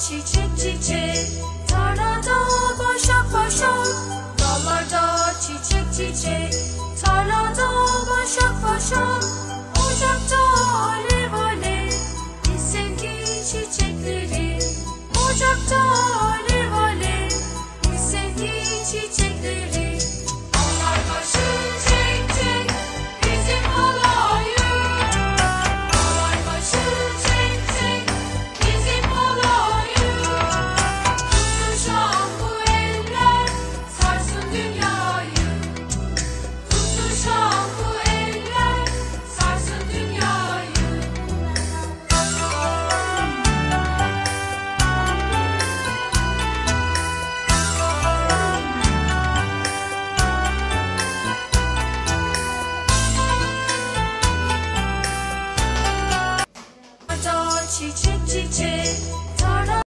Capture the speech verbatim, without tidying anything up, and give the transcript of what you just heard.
çiçek çiçek, tarlada başak başak. Dallarda çiçek çiçek, tarlada başak başak. Ocakta alev alev, biz sevgi çiçekleri. Ocakta alev alev, biz sevgi çiçekleri.